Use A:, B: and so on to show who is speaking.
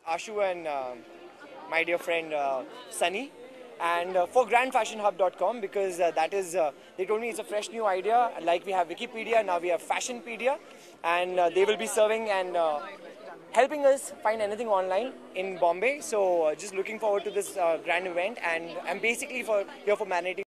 A: Ashu and my dear friend Sunny. And for Grandfashionhub.com, because they told me it's a fresh new idea. Like we have Wikipedia, now we have Fashionpedia, and they will be serving and helping us find anything online in Bombay. So just looking forward to this grand event, and I'm basically here for managing